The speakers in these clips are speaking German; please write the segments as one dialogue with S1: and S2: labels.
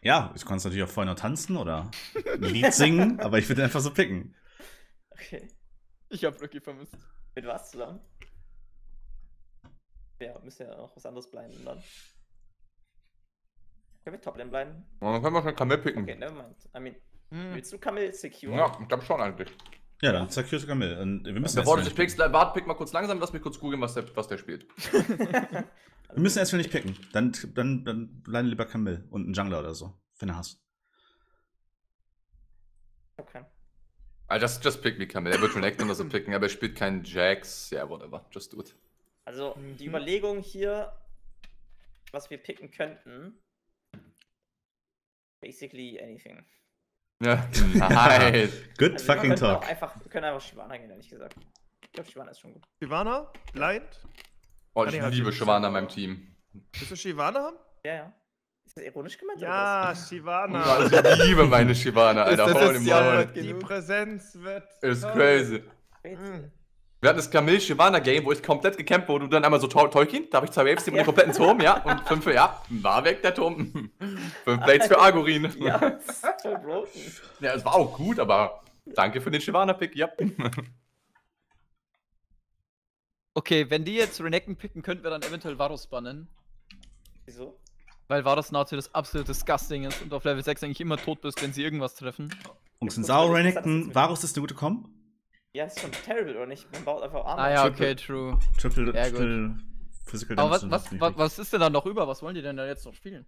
S1: Ja, ich konnte natürlich auch vorher noch tanzen oder ein Lied singen, aber ich würde einfach so picken.
S2: Okay.
S3: Ich hab Rookie vermisst.
S2: Mit was zusammen? Ja, müsste ja auch was anderes bleiben dann. Können wir Toplane bleiben?
S4: Dann können wir schon Kamel picken.
S2: Okay, nevermind. I mean, willst du Camille secure?
S4: Ja, ich glaube schon eigentlich.
S1: Ja, dann zeig Kyoto Kamil. Und wir müssen
S4: Bevor du
S1: erstmal
S4: dich
S1: nicht
S4: pickst, warte, pick mal kurz langsam, lass mich kurz googeln, was der spielt.
S1: Wir müssen erstmal nicht picken. Dann bleiben lieber Kamil und ein Jungler oder so, wenn du hast.
S2: Okay.
S4: Also just pick me Kamel. Er wird schon Acton oder so picken, aber er spielt keinen Jax. Ja, whatever. Just do it.
S2: Also, die Überlegung hier, was wir picken könnten. Basically anything.
S4: Ja, nein.
S1: Good
S2: Also,
S1: fucking talk.
S2: wir können einfach Shyvana gehen, ehrlich gesagt. Ich glaube, Shyvana ist schon gut.
S5: Shyvana? Blind?
S4: Oh,
S5: Ah,
S4: ich
S5: nee, hat
S4: liebe
S5: die
S4: Shyvana in
S5: nicht.
S4: meinem Team.
S5: Willst du Shyvana haben?
S2: Ja, ja. Ist das ironisch gemeint?
S5: Ja,
S2: Oder
S5: Shyvana.
S4: Also, ich liebe meine Shyvana, Alter.
S3: das
S4: Holy
S3: jetzt die Antwort
S4: moly.
S5: Die
S3: genug?
S5: Präsenz wird.
S4: Ist
S5: toll.
S4: crazy.
S2: was?
S4: Wir hatten das Camille-Shyvana-Game, wo ich komplett gecampt wurde und dann einmal so Tolkien, da habe ich 2 Waves, die den kompletten Turm, ja, und 5, ja, war weg der Turm. 5 Blades für Argorin.
S2: Ja, das ist voll broken.
S4: Ja, es war auch gut, aber danke für den Shyvana-Pick, ja.
S3: Okay, wenn die jetzt Renekton picken, könnten wir dann eventuell Varus bannen.
S2: Wieso?
S3: Weil Varus natürlich das absolute Disgusting ist und auf Level 6 eigentlich immer tot bist, wenn sie irgendwas treffen.
S1: Und sind Sauer Renekton, Varus ist eine gute Comp.
S2: Ja, das ist schon terrible, oder nicht? Man baut einfach Armor.
S3: Ah ja,
S1: Triple-
S3: okay, true.
S1: Triple
S3: Ja, gut.
S1: Physical
S3: Aber
S1: Damage.
S3: was ist denn dann noch über? Was wollen die denn da jetzt noch spielen?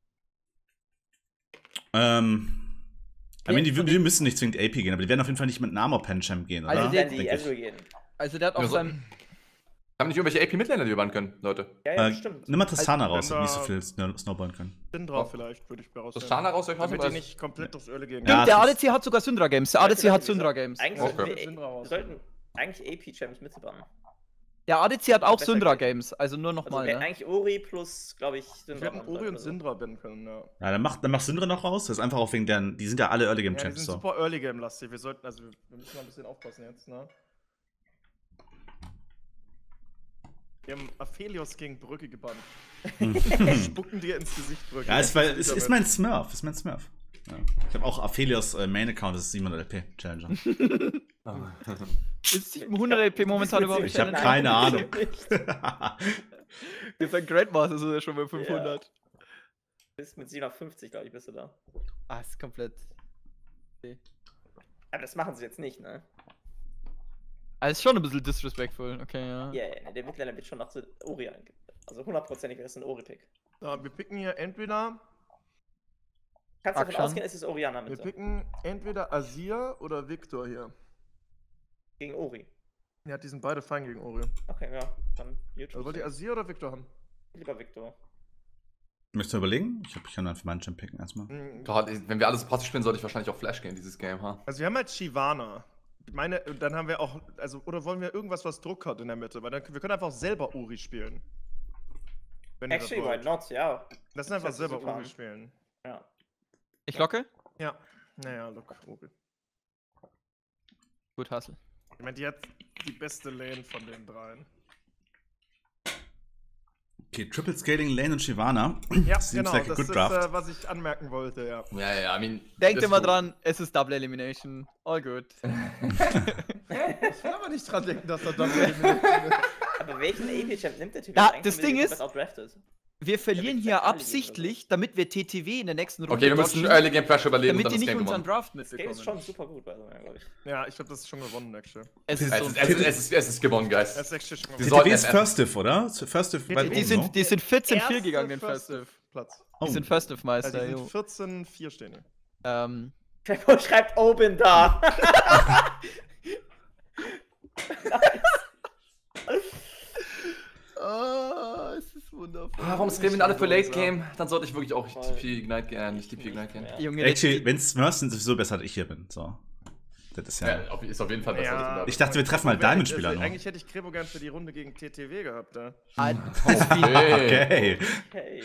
S1: I mean, die müssen nicht zwingend AP gehen, aber die werden auf jeden Fall nicht mit einem Armor-Pen-Champ gehen, oder?
S3: Also
S2: Also werden die
S1: Denke ich.
S2: Ezreal gehen.
S3: Also der hat auf
S4: Also-
S3: seinem...
S4: Haben nicht irgendwelche AP-Midlaner, die wir bannen können, Leute?
S2: Ja, ja,
S1: Äh,
S2: stimmt.
S1: nimm mal Tristana
S5: Also,
S1: raus,
S5: wenn
S1: die nicht so
S5: da-
S1: viel snowballen können.
S5: Syndra vielleicht, würde ich mir
S4: Das
S5: rausnehmen.
S4: Shana raus euch
S5: Damit
S4: raus,
S5: die nicht komplett durchs Öle gehen.
S1: Ja,
S3: der
S1: das-
S3: ADC hat sogar Syndra Games. Der ADC hat Syndra Games.
S2: Eigentlich
S4: Okay.
S2: sollten
S5: Syndra
S2: wir
S5: raus.
S2: sollten eigentlich AP-Champs mitbannen.
S3: Der ADC hat auch
S2: Besser
S3: Syndra
S2: geht.
S3: Games. Also nur
S2: Also
S3: nochmal,
S2: wäre
S3: ne?
S2: eigentlich Ori plus, glaube ich,
S5: Wir
S2: Syndra.
S5: hätten Ori und Syndra binden können, ja.
S1: Ja, dann mach Syndra noch raus. Das ist einfach auch wegen deren. Die sind ja alle Early Game
S5: Ja, die
S1: Champs.
S5: sind
S1: So.
S5: super Early Game lastig. Wir sollten, also wir müssen mal ein bisschen aufpassen jetzt, ne? Wir haben Aphelios gegen Brücke gebannt. Spucken dir ins Gesicht, Brücke.
S1: Ja, ist mein Smurf. Ist mein Smurf. Ja. Ich habe auch Aphelios Main-Account, das ist 700 LP Challenger.
S3: Ist 700 LP momentan überhaupt
S1: Ich habe
S3: Challenge?
S1: keine Ahnung.
S3: Wir sind Grandmaster, ist ja schon bei 500.
S2: Bist mit 750, glaube ich, bist du da.
S3: Ah, ist komplett...
S2: Aber das machen sie jetzt nicht, ne?
S3: Ah, ist schon ein bisschen disrespectful, okay, ja.
S2: Ja, yeah, der Midlaner wird schon noch zu Ori eingehen. Also 100%ig wäre es ein Ori-Pick.
S5: So, wir picken hier entweder,
S2: Kannst du davon
S3: Akshan.
S2: ausgehen, es ist Orianna
S5: wir
S2: Mitte.
S5: picken entweder Azir oder Victor hier.
S2: Gegen Ori.
S5: Ja, die sind beide fein gegen Ori.
S2: Okay, ja. Dann YouTube.
S5: Also wollt ihr Azir oder Victor haben?
S2: Lieber Victor.
S1: Möchtest du überlegen? Ich kann einfach meinen Champ picken erstmal.
S4: Gott, wenn wir alles so passiv spielen, sollte ich wahrscheinlich auch Flash gehen, dieses Game, ha?
S5: Also wir haben halt Shyvana. Ich meine, dann haben wir auch, also, oder wollen wir irgendwas, was Druck hat in der Mitte? Weil dann, wir können einfach selber Ori spielen. Wenn ihr das
S2: Actually, why
S5: wollt.
S2: not? Ja.
S5: Lass uns einfach
S2: Das hört sich
S5: selber
S2: super
S5: Ori
S2: an.
S5: spielen.
S2: Ja.
S3: Ich locke?
S5: Ja. Naja, look, Ori.
S3: Gut, Hustle.
S5: Ich meine, die hat die beste Lane von den dreien.
S1: Okay, Triple Scaling, Lane und Shyvana.
S5: Ja,
S1: Seems
S5: genau,
S1: like a
S5: das
S1: good
S5: ist,
S1: draft.
S5: was ich anmerken wollte, ja.
S4: Ja, I mean.
S3: Denkt
S4: das
S3: immer
S4: ist
S3: dran, es ist Double Elimination. All good.
S5: Ich will aber nicht dran denken, dass da Double Elimination ist.
S2: Aber welchen AP-Champ nimmt der Typ?
S3: Ja,
S2: jetzt?
S3: das
S2: Eigentlich
S3: Ding
S2: wird
S3: ist-
S2: er komplett outdrafted.
S3: Wir verlieren
S2: Ja,
S3: hier
S2: alle
S3: absichtlich, damit wir TTW in der nächsten Runde
S4: Okay, wir müssen
S3: dodgen,
S4: Early Game Flash überleben und
S3: damit
S4: dann
S3: die
S4: das
S3: nicht
S4: Game
S3: unseren
S4: gewonnen.
S3: Draft
S2: Das Game
S3: mitbekommen.
S2: ist schon super gut, by the way, glaube ich.
S5: Ja, ich glaube, das ist schon gewonnen, actually.
S3: Es ist so.
S4: Es ist gewonnen, Guys.
S5: Das ist actually schon
S4: Wir
S5: gewonnen.
S4: sollten
S1: TTW ist
S4: FF.
S1: First Diff, oder? First Diff weit
S3: Die
S1: oben,
S3: sind,
S1: no?
S3: die sind 14-4
S5: Erste
S3: gegangen, den
S5: First
S3: First Diff.
S5: Platz.
S1: Oh.
S3: Die sind First Diff
S5: Also
S3: Meister,
S5: die
S3: jo.
S5: sind 14-4 stehen hier.
S2: Peppo schreibt Oben da.
S3: Ah, es ist wundervoll.
S4: Warum screamen alle für Late Game? Dann sollte ich wirklich auch TP Ignite gehen, nicht TP Ignite gehen.
S3: Junge,
S1: Actually, wenn Smurfs sind, sowieso besser, als ich hier bin. So. Das ist ja.
S4: Ja, ist auf jeden Fall besser.
S5: Ja.
S4: als
S1: Ich dachte, wir treffen mal Diamond-Spieler
S5: Also,
S1: nur.
S5: eigentlich hätte ich Krebo gern für die Runde gegen TTW gehabt, ja.
S1: Okay.
S2: Hey.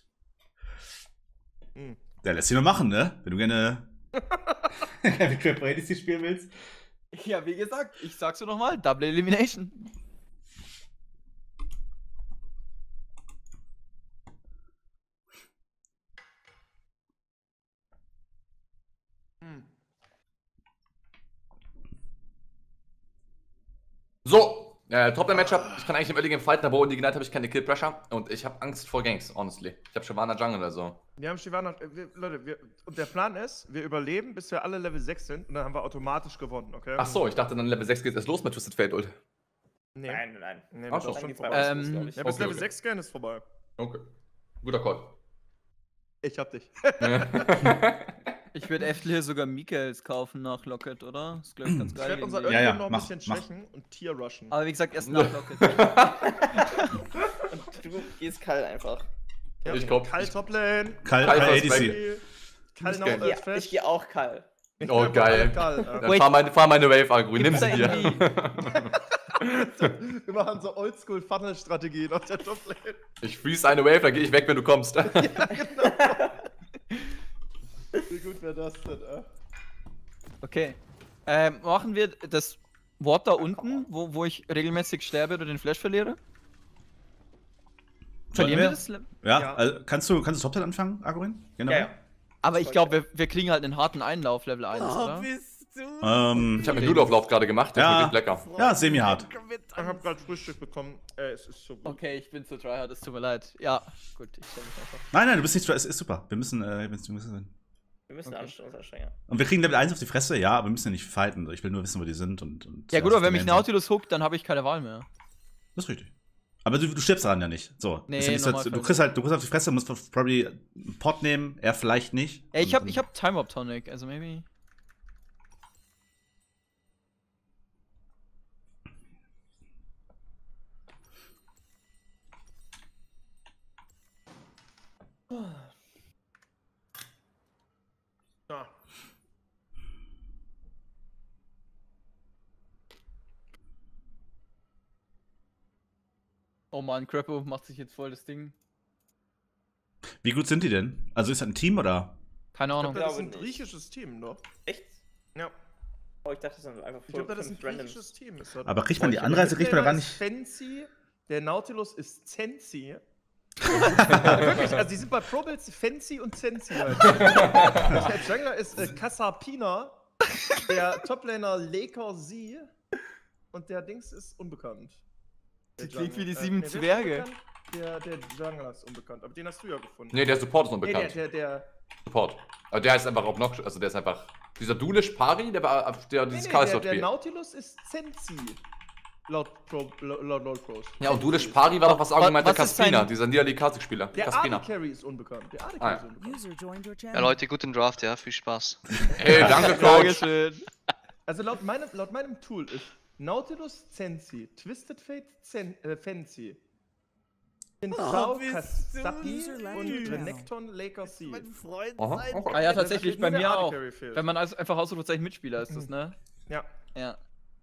S1: Ja, lässt sich nur machen, ne? Wenn du gerne. Wie Crap Brady spielen willst.
S3: Ja, wie gesagt, ich sag's dir nochmal, Double Elimination.
S4: So, Top-Lane-Matchup. Ich kann eigentlich im Early Game fighten, aber ohne Ignite habe ich keine Kill-Pressure. Und ich habe Angst vor Ganks, honestly. Ich habe Shyvana Jungle oder so.
S5: Wir haben Shyvana. Leute, und der Plan ist, wir überleben, bis wir alle Level 6 sind und dann haben wir automatisch gewonnen, okay?
S4: Ach so, ich dachte dann Level 6 geht erst los mit Twisted Fate, Ult.
S5: Nee.
S2: Nein.
S5: Nee,
S4: Ach
S5: das
S4: so.
S5: ist schon
S2: geht's
S5: vorbei.
S2: weiter, glaub ich.
S5: Ja, bis
S4: Okay,
S5: Level
S4: okay.
S5: 6 gehen ist vorbei.
S4: Okay. Guter Call.
S5: Ich hab dich.
S3: Ich würde hier sogar Mikaels kaufen nach Locket, oder? Das ist, glaube ich, ganz
S5: Ich
S3: geil.
S5: werde unser
S3: irgendwie.
S1: Ja,
S5: Early Game noch ein
S1: mach,
S5: bisschen
S1: mach.
S5: schwächen und Tier rushen.
S3: Aber wie gesagt, erst nach Locket.
S2: Und du gehst kalt einfach.
S5: Ja,
S4: Ich glaub,
S5: Kyle Toplane.
S1: Kyle
S4: Kyle
S1: ADC.
S5: Kyle noch
S4: geil.
S2: Ja, ich gehe auch kalt.
S4: Oh, geil.
S5: Kyle,
S4: Dann
S3: Wait.
S4: fahr meine Wave, Agro. Nimm
S3: Gibt's
S4: sie
S3: da
S4: dir.
S3: irgendwie-
S5: Wir machen so Oldschool-Funnel-Strategien auf der Toplane.
S4: Ich freeze eine Wave, dann gehe ich weg, wenn du kommst.
S5: Wie gut wäre das denn,
S3: Okay. Machen wir das Wort da unten, wo ich regelmäßig sterbe oder den Flash verliere? Verlieren wir das?
S1: Ja,
S5: Ja.
S1: also kannst du Top-Lane anfangen, Agorin?
S2: Ja.
S3: Aber ich glaube, wir kriegen halt einen harten Einlauf, Level 1, oder?
S4: Ich habe einen Blutlauflauf gerade gemacht, der
S1: Ja.
S4: ist wirklich lecker.
S1: Ja, semi-hart.
S5: Ich hab gerade Frühstück bekommen. Es ist so gut.
S3: Okay, ich bin zu tryhard, es tut mir leid. Ja, gut, ich stelle mich einfach.
S1: Nein, du bist nicht, es ist super. Wir müssen
S2: Wir müssen
S3: Okay.
S2: uns anstrengen.
S1: und wir kriegen Level 1 auf die Fresse, ja, aber wir müssen ja nicht fighten. Ich will nur wissen, wo die sind und
S3: Ja gut, aber wenn mich
S1: Lane sind.
S3: Nautilus hookt, dann habe ich keine Wahl mehr.
S1: Das ist richtig. Aber du stirbst daran ja nicht. So.
S3: Nee,
S1: Ist ja nicht so,
S3: Normalfall
S1: du kriegst auf die Fresse, musst probably einen Pot nehmen, er vielleicht nicht.
S3: Ja, ich
S1: Und
S3: hab Time Up Tonic, also maybe.
S5: Ja.
S3: Oh man, Crappo macht sich jetzt voll das Ding.
S1: Wie gut sind die denn? Also ist das ein Team oder?
S3: Keine
S5: Ich
S3: Ahnung.
S5: glaube, das ist ein
S2: nicht.
S5: griechisches Team, doch.
S2: Echt?
S5: Ja.
S2: Oh, ich dachte, das sind einfach
S5: Ich glaube, das ist ein
S2: fünf Randoms.
S5: griechisches Team. Ist das.
S1: Aber kriegt man die
S5: Der
S1: Anreise, kriegt man doch gar
S5: Midlaner
S1: nicht.
S5: ist Fancy, der Nautilus ist Zensi. Wirklich, also die sind bei Pro Builds Fancy und Zensi halt. Der Jungler ist Kasapina, der Toplaner Laker Z und der Dings ist unbekannt. Der
S3: Die klingt wie die
S5: Jungler.
S3: 7
S5: wer ist
S3: Zwerge.
S5: unbekannt? Der Jungler ist unbekannt, aber den hast du ja gefunden.
S4: Nee, der Support ist
S5: Nee,
S4: unbekannt.
S5: der
S4: Support. Aber der ist einfach obnoxious, also der ist einfach. Dieser Dulish Pari, der dieses Chaos-Slot
S5: der
S4: spielt.
S5: Nautilus ist Zensi. Laut Pros.
S4: Ja, und Dulish Pari war doch was allgemein der
S3: was ist sein-
S4: Caspina, dieser Nidalee Kha'Zix-Spieler.
S5: Der
S4: Caspina.
S5: AD Carry ist unbekannt. Der AD
S4: Ah,
S5: Carry
S4: ja.
S5: ist unbekannt.
S6: User joined your channel.
S7: Ja, Leute, guten Draft, ja, viel Spaß.
S4: Ey, danke, Coach.
S3: Dankeschön.
S5: Also laut meinem Tool ist Nautilus Zensi, Twisted Fate Fancy, Pinzao Kasapi
S6: User left
S5: und
S6: your channel.
S5: Renekton Laker C.
S4: Aha, okay.
S3: Ah ja, tatsächlich, bei
S5: Nur der
S3: mir
S5: AD
S3: auch.
S5: Carry fehlt.
S3: Wenn man also einfach Ausrufezeichen Mitspieler ist das, ne?
S5: Ja.
S3: Ja.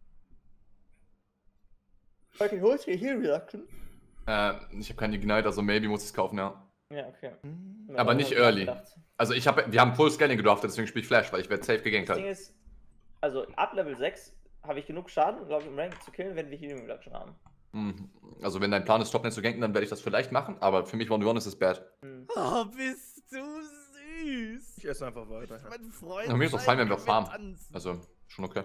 S2: Okay, holst du Heal Reduction?
S4: Ich habe keinen Ignite, also maybe muss ich es kaufen, ja.
S2: Ja, okay.
S4: Aber nicht early. Also wir haben Full Scaling gedraftet, deswegen spiele ich Flash, weil ich werde safe gegankt
S2: Das Ding
S4: halt.
S2: ist, also ab Level 6 habe ich genug Schaden, glaube ich, im Rank zu killen, wenn wir Healing Reduction haben.
S4: Also wenn dein Plan ist, Topnet zu ganken, dann werde ich das vielleicht machen, aber für mich One-on-One ist es bad.
S6: Oh, bist du süß.
S5: Ich esse einfach weiter. Ja.
S6: Mein Freund.
S4: Ja, mir ist doch fein, wenn wir farmen. Also, schon okay.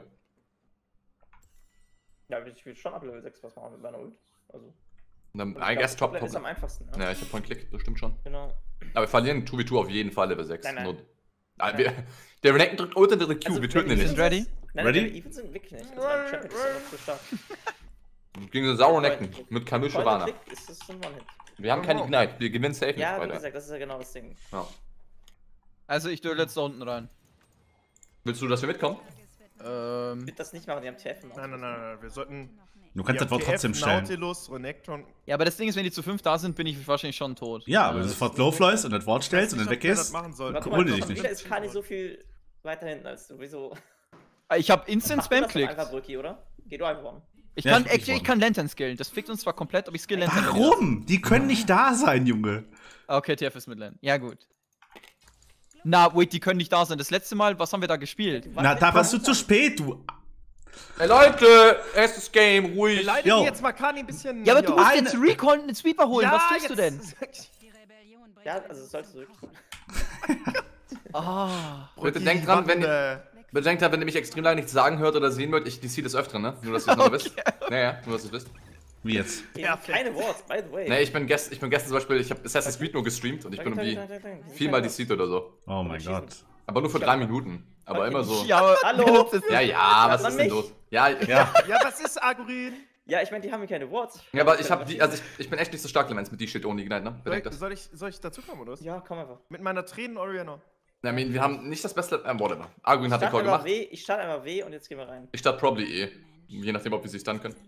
S2: Ja, ich will schon ab Level 6 was machen mit meiner Ult. Also,
S4: Und dann,
S2: und
S4: I guess Top.
S2: ist am einfachsten. Ja.
S4: Ja, ich habe Point-Click, das stimmt schon.
S2: Genau.
S4: Aber wir verlieren 2v2 auf jeden Fall Level 6.
S2: Nein, nein.
S4: Der Renekton drückt Ult und der Q, wir töten ihn
S3: Sind
S4: nicht.
S3: ready?
S2: Nein,
S1: Ready?
S2: Ready? Even sind wirklich nicht. Also mein Champion ist einfach zu stark.
S4: Gegen den sauren Renekton mit Camille Shyvana.
S2: Point-and-Click ist das ein One-Hit.
S4: Wir haben keinen Ignite, wir gewinnen safe
S2: Ja,
S4: nicht
S2: wie
S4: weiter.
S2: gesagt, das ist ja genau das Ding.
S4: Ja.
S3: Also ich durch jetzt da unten rein.
S4: Willst du, dass wir mitkommen?
S2: Ich würde das nicht machen, die haben TF gemacht.
S5: Nein. Wir sollten.
S1: Du kannst das Wort trotzdem stellen.
S5: Nautilus, Renekton.
S3: Ja, aber das Ding ist, wenn die zu 5 da sind, bin ich wahrscheinlich schon tot.
S1: Ja, aber wenn du sofort low flyst und das Wort stellst und dann weggehst.
S5: machen sollten.
S2: Warte
S1: Holen die
S2: mal,
S1: dich nicht.
S2: Mika ist gar nicht so viel weiter hinten als du. Wieso?
S3: Ich hab Instant
S2: Mach du
S3: Spam
S2: das doch
S3: klickt.
S2: einfach, Brücki, oder? Geh du einfach on.
S3: Ich
S1: Ja,
S3: kann,
S1: ich
S3: actually, ich kann Lantern skillen. Das fickt uns zwar komplett, aber ich skill Lantern.
S1: Warum? Die können nicht da sein, Junge.
S3: Okay, TF ist Midland. Ja, gut. Na, wait, die können nicht da sein. Das letzte Mal, was haben wir da gespielt?
S1: Na, da warst du zu spät, du.
S4: Ey Leute, erstes Game, ruhig.
S5: Beleidige
S1: Jo.
S5: jetzt mal Kani ein bisschen.
S3: Ja, aber du musst
S1: Eine-
S3: jetzt Recon einen Sweeper holen. Was tust du denn?
S6: Die Rebellion bringt
S2: Ja, also das solltest du wirklich tun.
S3: Ah.
S4: Bitte denk dran, wenn Bedenkt halt, wenn ihr mich extrem lange nichts sagen hört oder sehen wollt, ich DC des Öfteren, ne? Nur, dass ihr es noch wisst. Naja, nur, dass ihr es wisst.
S1: Wie jetzt?
S2: Keine Worte, by the way.
S4: Nee, ich bin gestern zum Beispiel, ich habe Assassin's Creed nur gestreamt und ich bin irgendwie viermal DC'd oder so.
S1: Oh mein Gott.
S4: Aber nur für 3 Minuten. Aber immer so.
S3: Ja, aber
S2: Hallo?
S4: Ja, was
S2: man
S4: ist denn
S2: mich?
S4: los? Ja,
S1: Ja.
S5: Ja, was ist Agurin?
S2: Ja, ich meine, die haben mir keine Worte.
S4: ja, aber ich habe die, also ich bin echt nicht so stark, Clemens, mit die Shit ohne Ignite, ne?
S5: Soll
S4: Bedenkt das.
S5: ich dazukommen, oder was?
S2: Ja, komm einfach.
S5: Mit meiner Tränen Oriana.
S4: I mean, wir haben nicht das beste, whatever. Arguin hat den Call gemacht.
S2: Ich starte einmal W und jetzt gehen wir rein.
S4: Ich starte probably E. Je nachdem, ob wir sie stunnen können.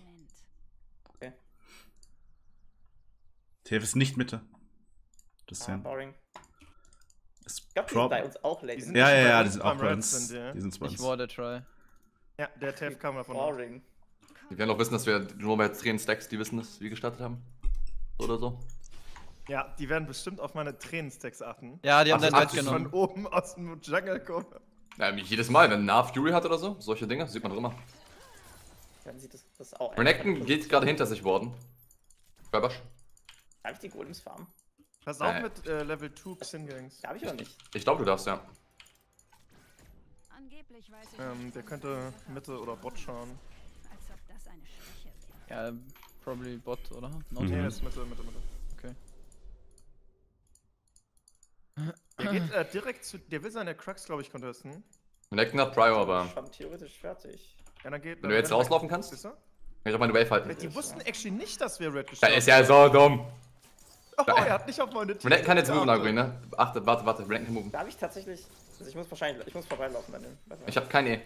S1: TF ist nicht Mitte. Das ist
S2: Boring.
S1: ist
S2: Ich glaube, die sind bei uns auch late.
S5: Die sind-
S1: ja, die
S5: bei
S1: sind
S5: uns
S1: auch bei
S5: beim
S1: uns.
S5: Red sind, ja.
S1: Die sind bei
S3: ich
S1: uns.
S3: wurde try.
S5: Ja, der TF kam davon.
S2: Boring.
S4: Die werden auch wissen, dass wir nur bei 10 Stacks, die wissen, dass wir gestartet haben. Oder so.
S5: Ja, die werden bestimmt auf meine Tränenstacks achten.
S3: Ja, die haben
S4: Ach,
S3: dein
S4: ach,
S3: Red
S4: das ist
S5: Von
S3: genommen.
S5: oben aus dem Jungle kommen.
S4: Jedes Mal, wenn Nah Fury hat oder so, solche Dinge, sieht man doch immer.
S2: Dann sieht das auch
S4: Renekton geht gerade hinter sich worden. Quabash.
S2: Darf ich die Golems farmen?
S5: Pass auf mit Level 2 Xin-Gangs.
S2: Darf ich aber nicht.
S4: Ich glaube, du darfst, ja.
S6: Angeblich weiß ich
S5: Der könnte Mitte oder Bot schauen.
S6: als ob das eine Schwäche wäre.
S3: Ja, probably Bot, oder?
S1: Mhm.
S5: Nee, das ist Mitte.
S3: Okay.
S5: Der geht direkt zu. Der will seine Crux, glaube ich, contesten.
S4: Renekton hat Prior, aber
S2: Schon theoretisch fertig.
S5: Ja, dann geht.
S4: wenn du jetzt rauslaufen kannst,
S5: Siehst du?
S4: kann ich auch meine Wave halten.
S5: Die wussten actually nicht, dass wir Red
S4: Das
S5: gestartet
S4: ist ja so dumm.
S5: Oh, er hat nicht auf meine
S4: Renekton kann jetzt moven,
S5: geachtet.
S4: Arguin, ne? Achtet, warte, Renekton kann moven.
S2: Darf ich tatsächlich. Also ich muss vorbeilaufen dann.
S4: Ich habe kein E.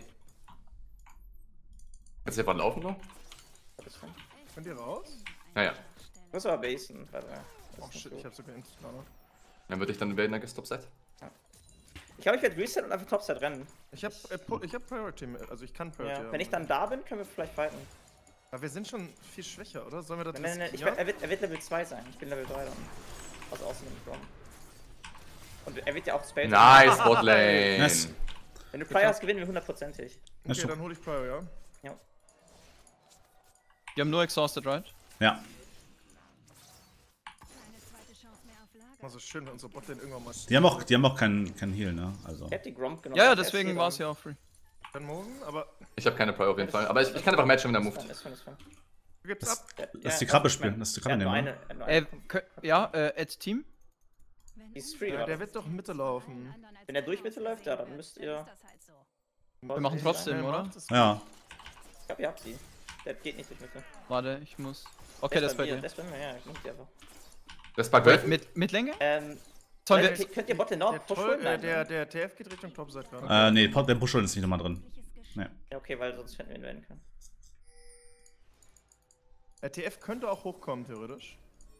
S4: Kannst du einfach laufen, noch?
S5: Könnt ihr raus?
S4: Naja.
S2: Ich muss aber basen. Warte.
S5: Oh shit, ich hab sogar Instant.
S4: Dann würde ich dann wählen, Stop Set.
S2: Ich glaube, ich werde Reset und einfach Topset rennen.
S5: Ich hab Priority, also ich kann Priority.
S2: Ja. Wenn ich dann da bin, können wir vielleicht fighten.
S5: Aber wir sind schon viel schwächer, oder? Sollen wir das
S2: Nein,
S5: riskieren?
S2: er wird Level 2 sein. Ich bin Level 3 dann. Also außen im Grom. Und er wird ja auch Spell.
S4: Nice, Botlane.
S1: Nice.
S2: Wenn du Prior hast, gewinnen wir hundertprozentig.
S5: Okay, dann hol ich Prior, ja.
S2: Ja.
S3: Die haben nur Exhausted, right?
S1: Ja.
S6: Keine zweite Chance mehr auf Lager.
S5: Also schön, wenn unsere Botlane irgendwann mal
S1: Die haben auch keinen Heal, ne? Also.
S2: Er hat die Gromp genommen.
S3: Ja, ja,
S2: Er ist
S3: deswegen
S2: hier
S3: war es
S2: dran.
S3: ja auch free.
S5: dann morgen, aber
S4: Ich habe keine Prior auf jeden Fall. Aber ich kann einfach matchen, wenn er moved.
S2: Ist fun.
S5: gibt's
S1: Das,
S5: ab.
S1: das ist die Krabbe spielen. Das ist die Krabbe nehmen, ne?
S3: Ja, Add Team.
S6: Wenn
S2: Die ist
S6: du
S2: free,
S6: nicht
S2: oder?
S5: Der wird doch Mitte laufen.
S6: anderen als
S2: Wenn er durch Mitte läuft, ja, dann müsst
S6: dann
S2: ihr.
S6: ist das halt so.
S3: Wir machen trotzdem, oder?
S1: Ja.
S2: Ich glaube, ihr habt die. Der geht nicht durch Mitte.
S3: Warte, ich muss. Okay, das ist bei dir.
S2: Das bei mir, ja, ich muss die einfach.
S4: Das packt Wave.
S3: Mit Länge?
S2: Könnt
S3: Sollen wir.
S2: ihr Botte noch
S5: Der,
S2: pushen? Nein,
S5: der TF geht Richtung Topside gerade.
S1: Nee, der Buschel ist nicht nochmal drin. Nee.
S2: Ja, okay, weil sonst hätten wir ihn werden können.
S5: Der TF könnte auch hochkommen, theoretisch.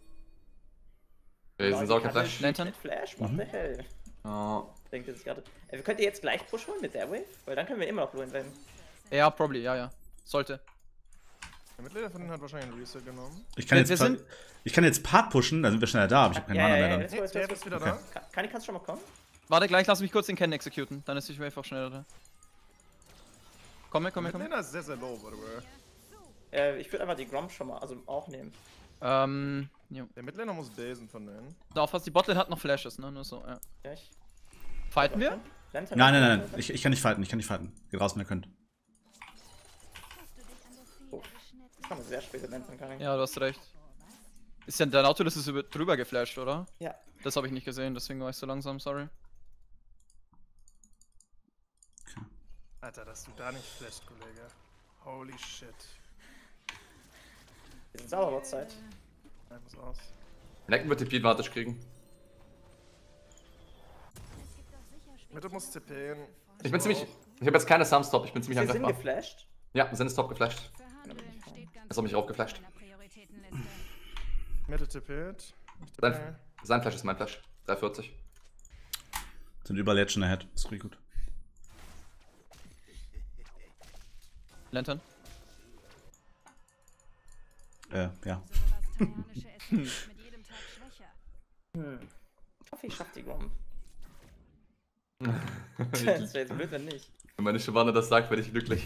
S4: Wir sind sauer Flash.
S3: Lantern?
S2: Mit Flash, what the hell?
S4: Oh.
S2: Denkt ihr das gerade? Könnt ihr jetzt gleich Push holen mit der Wave? Weil dann können wir immer noch Blue werden.
S3: Ja, probably, ja. Sollte.
S5: Der Mittlere von denen hat wahrscheinlich einen Reset genommen.
S1: Ich kann jetzt Part pushen, dann sind wir schneller da, aber ich habe keinen Mana mehr dann.
S2: let's go,
S5: Nee,
S2: let's go,
S5: TF
S2: let's
S5: ist
S2: go.
S5: wieder
S1: Okay.
S5: da.
S2: Kannst du schon mal kommen?
S3: Warte, gleich lass mich kurz den Ken executen. Dann ist die Wave auch schneller da. Komme.
S5: Mittlere ist sehr, sehr low, by the way.
S2: Ich würde einfach die Gromp schon mal, also auch nehmen.
S3: Jo.
S5: Der Midlaner muss basen von denen.
S3: Darauf was die Botlane hat noch Flashes, ne? Nur so, ja.
S2: Ja, ich.
S3: Fighten wir?
S2: Lantern-
S1: Nein. Ich kann nicht fighten, Geht raus, wenn ihr könnt.
S2: Kann man sehr spät Lantern, kann ich.
S3: Ja, du hast recht. Ist ja der Nautilus ist drüber geflasht, oder?
S2: Ja.
S3: Das habe ich nicht gesehen, deswegen war ich so langsam, sorry.
S5: Alter, dass du da nicht flasht, Kollege. Holy shit.
S2: Wir sind sauber Zeit.
S5: Nein, muss aus.
S4: Renekton wird die Advantage kriegen.
S5: Mitte muss TPen.
S4: Ich bin ziemlich. Ich habe jetzt keine Sunstop, ich bin ziemlich
S2: Wir sind
S4: angreifbar.
S2: geflasht.
S4: Ja, Sin ist top geflasht.
S6: Verhandeln steht ganz
S4: Ist auch mich
S6: oben
S4: raufgeflasht.
S6: auf meiner Prioritätenliste.
S5: Mitte TPet.
S4: Sein Flash ist mein Flash. 340.
S1: Sind überall jetzt schon ahead. Ist richtig gut.
S3: Lantern.
S1: Ja.
S6: So was Tyranische ist mit jedem Tag schwächer.
S2: Ich hoffe, ich schaff die Gromp. Das wäre jetzt blöd, wenn nicht.
S4: Wenn meine Shyvana das sagt, werde ich glücklich.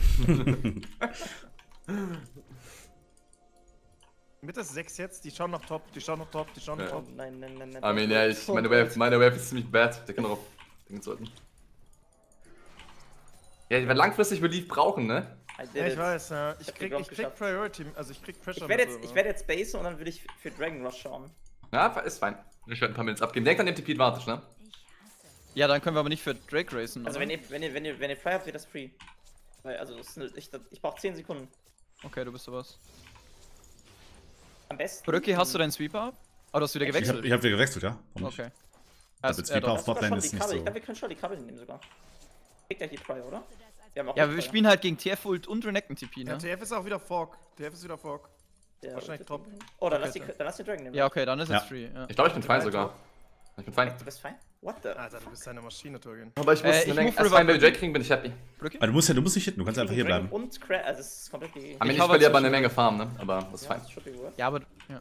S5: Mitte ist 6 jetzt, die schauen noch top.
S4: Ja.
S2: Oh, nein.
S4: I mean, ja, meine Wave ist ziemlich bad. Der kann darauf Dinge sollten. Ja, die werden langfristig Relief brauchen, ne?
S5: Ja, ich weiß, ja. Ich
S2: hab
S5: krieg
S2: den Drop geschafft.
S5: Priority, also ich krieg Pressure.
S2: Ich werde jetzt basen und dann will ich für Dragon Rush schauen.
S4: Ja, ist fein. Ich werde ein paar Minuten abgeben. Denkt an den TP Advantage, ne?
S3: Ja, dann können wir aber nicht für Drake racen.
S2: Also
S3: oder?
S2: wenn ihr frei habt, wird das free. Weil, also ich brauche 10 Sekunden.
S3: Okay, du bist sowas.
S2: Am besten.
S3: Brücke, hast du deinen Sweeper ab? Oh, du hast wieder
S1: Ich
S3: gewechselt.
S1: hab wieder gewechselt, ja. Warum nicht?
S3: Okay.
S1: Double Sweeper auf
S2: Sogar
S1: Botlane
S2: schon
S1: ist
S2: die
S1: nicht
S2: Kabel.
S1: so.
S2: Ich glaube, wir können schon die Kabel nehmen sogar. Kriegt gleich die Try, oder? Wir haben auch
S3: Ja,
S2: die
S3: wir
S2: Try.
S3: spielen halt gegen TF-Ult und Renekton TP,
S5: Ja,
S3: ne?
S5: TF ist auch wieder Fork. TF ist wieder Fork.
S2: Ja,
S5: wahrscheinlich top.
S2: Oh, dann
S5: Okay,
S2: lass die Dragon nehmen.
S3: Ja, okay, dann ist
S1: Ja.
S3: es free. Ja.
S4: Ich glaube, ich bin fein sogar. Ich bin fein.
S2: Du bist fein? What the?
S5: Alter, du bist eine Maschine, Turgen.
S4: Aber ich muss
S3: ich
S4: eine Menge.
S3: move
S4: Erst
S3: rüber.
S4: fein, wenn wir Drake kriegen, bin ich happy.
S3: Brücke?
S1: Aber du musst nicht hitten, du kannst einfach hier bleiben.
S2: Und Crash, also es ist komplett die.
S4: Am Ende
S3: hab
S4: verliere aber
S3: zwischen-
S4: eine Menge Farm, ne? Aber das ist
S2: Ja,
S4: fein.
S2: das should be worth.
S3: Ja, aber. Ja.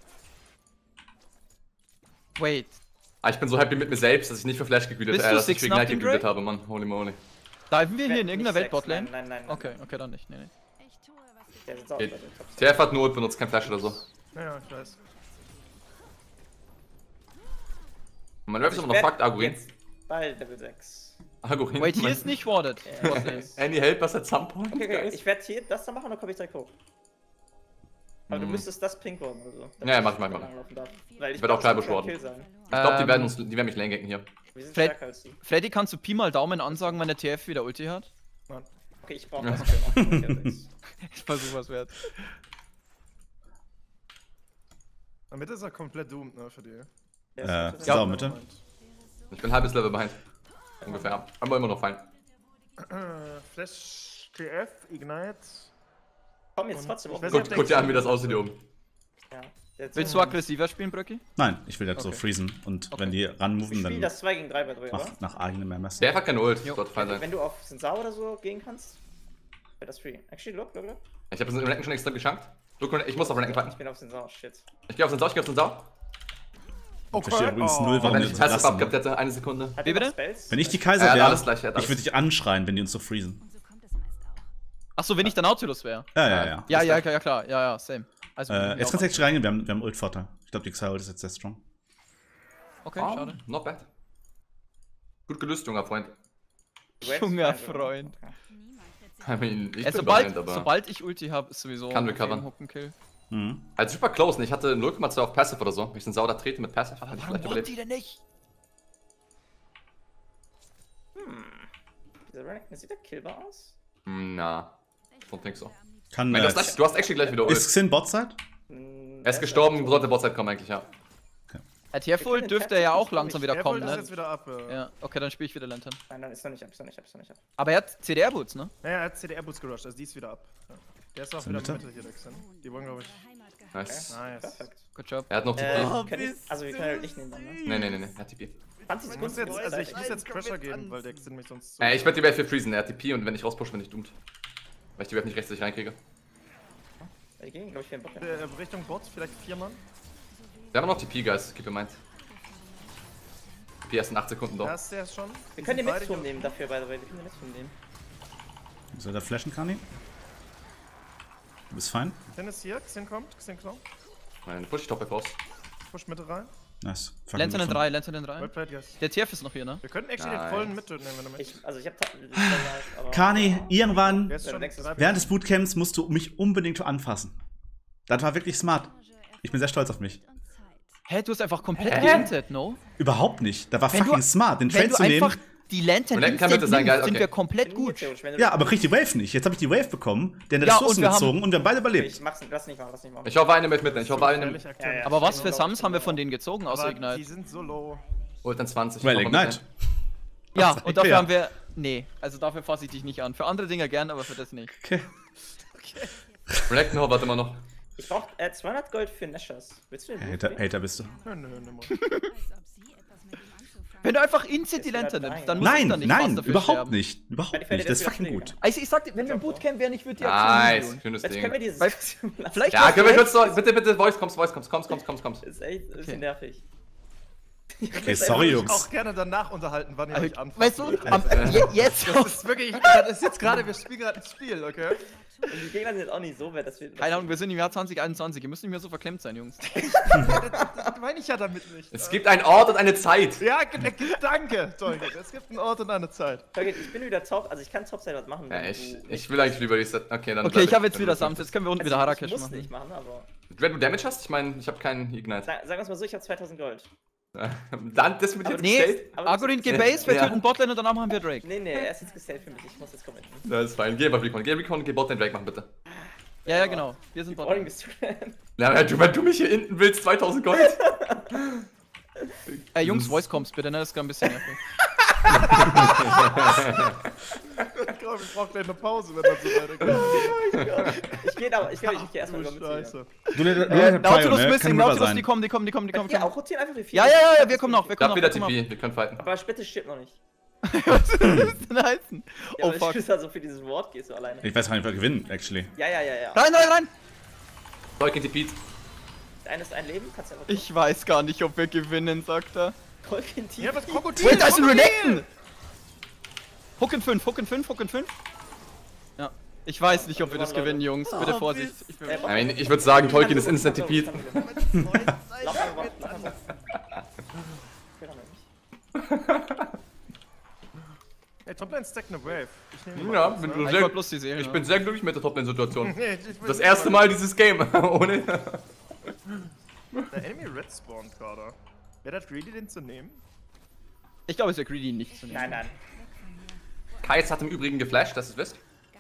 S3: Wait.
S4: Ah, ich bin so happy mit mir selbst, dass ich nicht für Flash gegütet
S3: Bist du
S4: dass ich
S3: 6
S4: für
S3: nach
S4: Ignite
S3: dem
S4: gegütet
S3: Drake?
S4: habe, Mann. Holy moly.
S3: Diven wir hier in
S2: Nicht
S3: irgendeiner Welt
S2: sechs,
S3: Botlane?
S2: Nein.
S3: Okay, okay, dann nicht. Nee, nee.
S6: Ich tue, was
S2: Der sitzt auch
S4: Geht.
S2: bei den Top.
S4: TF hat nur Ult, benutzt kein Flash oder so.
S5: Ja, ich weiß.
S4: Und mein Ref ist aber noch fucked, Agurin.
S2: Jetzt bei Level 6.
S4: Agurin.
S3: Wait, hier ist nicht warded.
S2: Ja,
S3: Botlane.
S4: Any help us at some point?
S2: Okay, ich werde hier das da machen, dann komme ich direkt hoch. Aber du
S4: Hm.
S2: müsstest das pink worden oder so.
S4: Ja, mach ich.
S2: Weil ich
S4: werd auch
S2: glaub,
S4: klar
S2: das wird
S4: beschworen.
S2: ein Kill sein.
S4: Ich glaube, die werden
S3: Ähm,
S4: die werden mich lane ganken hier.
S2: Wir sind
S3: Fred-
S2: stärker als die.
S3: Freddy, kannst du Pi mal Daumen ansagen, wenn der TF wieder Ulti hat?
S2: Okay, ich brauche das Kill noch. Okay, sechs.
S3: Ich versuch was wert.
S5: Damit ist er komplett doomed, ne, für die.
S2: Ja, ist gut.
S1: Sau, Mitte.
S4: Ich bin ein halbes Level behind. Ungefähr. Aber immer noch fein.
S5: Flash, TF, Ignite.
S2: Komm jetzt trotzdem
S5: Ich
S2: auf.
S5: weiß
S4: Guck, guck dir an, wie das aussieht hier oben.
S2: Ja. Jetzt
S3: Willst du aggressiver spielen, Brücki?
S1: Nein, ich will jetzt so
S3: Okay.
S1: freezen. Und
S3: Okay.
S1: wenn die
S2: wir
S1: ranmoven,
S2: spielen
S1: dann
S2: das 2 gegen 3 bei 3, oder?
S1: nach eigenem Ermessen.
S4: Der hat keine Ult.
S3: Jo.
S4: Sollte fein sein.
S2: Wenn du auf Sensau oder so gehen kannst, wäre das free. Actually, look.
S4: Ich habe den Ranken schon extrem geschankt. Ich muss auf Ranken
S2: Ich
S4: packen.
S2: bin auf Sensau, shit.
S4: Ich gehe auf den Sau, ich gehe auf den Sau.
S1: Ich verstehe übrigens null,
S4: Und
S1: warum
S4: wenn
S1: die
S4: ich
S1: uns
S4: Passive
S1: lassen.
S4: abgehabt hätte, eine Sekunde.
S2: Hat
S3: Wie
S2: jemand
S3: bitte?
S2: Spells?
S1: Wenn ich die Kaiser
S4: Er hat
S1: wäre,
S4: alles gleich, er hat
S1: ich würde
S4: alles.
S1: dich anschreien, wenn die uns so freezen.
S6: Und so kommt es meist auch.
S3: Achso, wenn ich der Nautilus wäre.
S1: Ja.
S3: Ja, klar. Ja, same. Also,
S1: Jetzt kannst du echt reingehen, wir haben Ult-Vorteil. Ich glaube, die Xayah ist jetzt sehr strong.
S3: Okay,
S4: Oh,
S3: schade.
S4: not bad. Gut gelöst, junger Freund.
S3: Junger Freund.
S6: Niemand wird
S4: I mean, ich bin
S3: sobald,
S4: behind, aber...
S3: sobald ich Ulti habe, ist sowieso
S4: Kann
S3: auf jeden
S4: recovern.
S3: Huckenkill.
S1: Mhm.
S4: Also super close, und ich hatte 0,2 auf Passive oder so. Wenn ich den Sau da trete mit Passive, hätte ich vielleicht überlebt.
S3: die denn nicht?
S2: Dieser Renekton, sieht der killbar aus?
S4: Na, don't think so.
S1: Kann,
S4: Nein, du hast actually gleich wieder Ult.
S1: ist Xin Botside?
S4: Er ist gestorben, sollte Botzeit kommen eigentlich, ja.
S3: Der TF-Ult dürfte ja auch langsam wieder
S5: Der
S3: kommen,
S5: holt das
S3: ne?
S5: jetzt wieder ab.
S3: Ja, okay, dann spiele ich wieder Lantern.
S2: Nein, ist noch nicht ab.
S3: Aber er hat CDR-Boots, ne?
S5: Ja, er hat CDR-Boots gerusht, also die ist wieder ab. Ja. Der ist auch wieder
S1: Mitte?
S5: Mitte hier, Dexen. Die wollen, glaube ich.
S6: Heimat gehabt.
S4: Nice.
S5: Nice.
S2: Perfekt.
S3: Good job.
S4: Er hat noch TP.
S2: Also wir können halt nicht nehmen dann, ne?
S4: Nee, er hat TP.
S2: 20
S5: Ich muss
S2: Sekunden.
S5: jetzt, also ich muss jetzt Pressure geben, weil Dexen mich sonst zu.
S4: Ich werde die Wave für freezen, er hat TP, und wenn ich rauspushe, bin ich doomed. Weil ich die Wave nicht rechtzeitig reinkriege.
S2: Die gehen, glaube ich, für den Bock.
S5: Richtung Bot, vielleicht 4 Mann.
S4: Wir haben noch TP, Guys, keep in mind. TP erst in 8 Sekunden
S5: Da
S4: doch.
S5: ist der schon.
S2: Wir können den
S5: beide
S2: Mixturm
S5: hier.
S2: nehmen dafür, by the way. Wir können den Mixturm nehmen.
S1: Soll der flashen, Kani? Du bist fein?
S5: Xin ist hier, Xin kommt, Xin kommt.
S4: Dann push ich Top raus.
S5: Push Mitte rein.
S1: Nice. Fucking
S3: Lantern in
S1: gut
S3: 3, Lantern in 3.
S5: Well played, yes.
S3: Der TF ist noch hier, ne?
S5: Wir könnten actually den
S4: Nice.
S5: vollen Mitte nehmen, wenn du möchtest.
S2: Also ich hab aber
S1: Kani, irgendwann,
S5: Der ist schon
S2: nächstes
S5: drei-
S1: während des Bootcamps musst du mich unbedingt anfassen. Das war wirklich smart. Ich bin sehr stolz auf mich.
S6: Und Zeit.
S3: Hä, du hast einfach komplett geintet, no?
S1: Überhaupt nicht. Das war
S3: Wenn du-
S1: fucking smart, den
S3: Wenn
S1: Trade
S3: du
S1: zu nehmen.
S3: einfach die Lantern
S4: Und dann kann Mitte sein,
S3: nimmst,
S4: geil,
S3: sind
S4: okay.
S3: wir komplett gut.
S1: Ja, aber krieg die Wave nicht. Jetzt habe ich die Wave bekommen, der eine
S3: Ja,
S1: Ressourcen
S3: und wir haben-
S1: gezogen und wir haben beide überlebt.
S2: Ich mach's nicht, lass nicht machen.
S4: Ich hoffe eine mit Mitte, ich hoffe eine
S5: Gefährlich
S4: mit.
S5: aktuell.
S2: Ja.
S3: Aber was für Sums haben wir von denen gezogen, außer
S5: Aber die
S3: Ignite?
S5: sind so low.
S4: Ult dann 20.
S1: Well,
S4: ich hoffe,
S1: Ignite.
S3: Ja,
S1: Das
S3: und dafür
S1: fair.
S3: haben wir... Nee, also dafür fasse ich dich nicht an. Für andere Dinger gern, aber für das nicht.
S1: Okay.
S4: Renekton warte mal noch.
S2: Ich brauch 200 Gold für Nashers. Willst du den
S1: Hater bist du.
S5: Nö, mal.
S6: Als ob sie etwas mit ihm anzufangen
S3: Wenn du einfach Incit die
S2: Ist wieder
S3: Lantern
S2: dying.
S3: nimmst, dann musst du
S1: Nein,
S3: dann nicht
S1: nein,
S3: fast dafür
S1: überhaupt
S3: sterben.
S1: nicht. Überhaupt
S2: Weil die Fälle
S1: nicht. Das ist
S2: jetzt
S1: fucking
S2: wieder
S1: gut.
S3: Also ich sagte, wenn wir im Bootcamp wären, ich würde die
S4: Nice,
S3: Aktion
S4: schönes
S2: Jetzt können wir
S4: Ding.
S2: dieses
S3: Weil-
S2: lassen.
S3: Vielleicht
S4: Ja, können wir kurz noch, bitte, Voice, kommst.
S2: Ist echt ein bisschen nervig.
S1: Okay, sorry,
S5: Ich
S1: Jungs.
S5: auch gerne danach unterhalten, wann ihr euch anfangt.
S3: Weißt du, jetzt.
S5: Das ist wirklich, das ist jetzt gerade, wir spielen gerade ein Spiel, okay?
S2: Und die Gegner sind jetzt auch nicht so weit, dass wir.
S3: Keine Ahnung, wir sind im Jahr 2021. Ihr müsst nicht mehr so verklemmt sein, Jungs.
S5: Das meine ich ja damit nicht.
S4: Es gibt einen Ort und eine Zeit.
S5: Ja, danke, Tolkien. Es gibt einen Ort und eine Zeit.
S2: Tolkien, ich bin wieder top, also ich kann Topside was machen.
S4: Ja,
S2: wenn
S4: ich will eigentlich lieber die Set. Okay, dann.
S3: Okay, ich habe jetzt wieder Sams. Jetzt können wir unten wieder
S2: ich
S3: Harakesh
S2: muss
S3: machen.
S2: nicht machen, aber.
S4: Wenn du Damage hast, ich meine, ich habe keinen Ignite.
S2: Sagen wir es mal so, ich habe 2000 Gold.
S4: Dann, das mit dir
S2: Aber
S3: Nee,
S4: gestellt.
S2: Aber
S3: Agorin, geh Base, wir
S4: Ja.
S3: töten Botlane und danach machen wir Drake.
S2: Nee, er ist jetzt gestellt für mich, ich muss jetzt committen.
S4: Das ist fein. Geh mal Recon. Geh Recon, geh Bot den Drake machen, bitte.
S3: Ja, genau. Wir sind
S2: Boring
S3: Botlane.
S2: bist du denn?
S4: Ja, wenn du mich hier hinten willst, 2000 Gold.
S3: Jungs, Voice Comms bitte, ne? Das ist gerade ein bisschen nervig.
S5: Ich glaube, ich brauche gleich eine Pause, wenn das so weitergeht.
S2: Ich gehe aber, ich gehe erstmal über mit dir.
S5: Scheiße.
S1: Du lädst
S3: Nautilus
S1: ne?
S3: missing,
S1: Kann River
S3: Nautilus,
S1: sein.
S3: die kommen.
S2: Ja, auch rotieren einfach wie viel.
S3: Ja, wir kommen noch, wir
S4: Ich hab
S3: kommen
S4: wieder
S3: noch. wir kommen
S4: TP, wir können fighten.
S2: Aber bitte stirbt noch nicht.
S3: noch. Was ist denn heißen?
S2: Ja,
S3: Oh
S2: aber
S3: fuck.
S2: ich also für dieses Wort gehst du alleine.
S1: Ich weiß gar nicht, wer gewinnt, actually.
S2: Ja.
S3: Rein!
S4: Tolkien TP.
S2: Der eine ist ein Leben, kannst du einfach.
S3: Ich weiß gar nicht, ob wir gewinnen, sagt er.
S2: Tolkien tief.
S5: Ja, was Krokodil?
S3: Wait, da ist ein
S5: Krokodil!
S3: Renekton! Hook in 5. Ja. Ich weiß nicht, ob wir das gewinnen, Jungs. Bitte Vorsicht. Ich bin
S4: I mean, ich würde sagen, Tolkien ist instant TP.
S2: Lauf einfach.
S5: Ey, Toplane stack eine Wave. Ich nehme die
S4: Ja,
S5: mal.
S4: bin
S5: Ne?
S4: du
S3: ich
S4: sehr,
S3: wollte bloß die Serie.
S4: ich bin sehr glücklich mit der Top-Lane-Situation.
S5: Nee, ich will
S4: Das
S5: nicht
S4: erste Mal dieses Game. Ohne.
S5: Der Enemy Red spawnt gerade. Wäre das greedy, den zu nehmen?
S3: Ich glaube, es wäre greedy nicht zu nehmen.
S2: Nein.
S4: Kais hat im Übrigen geflasht, dass ihr es wisst.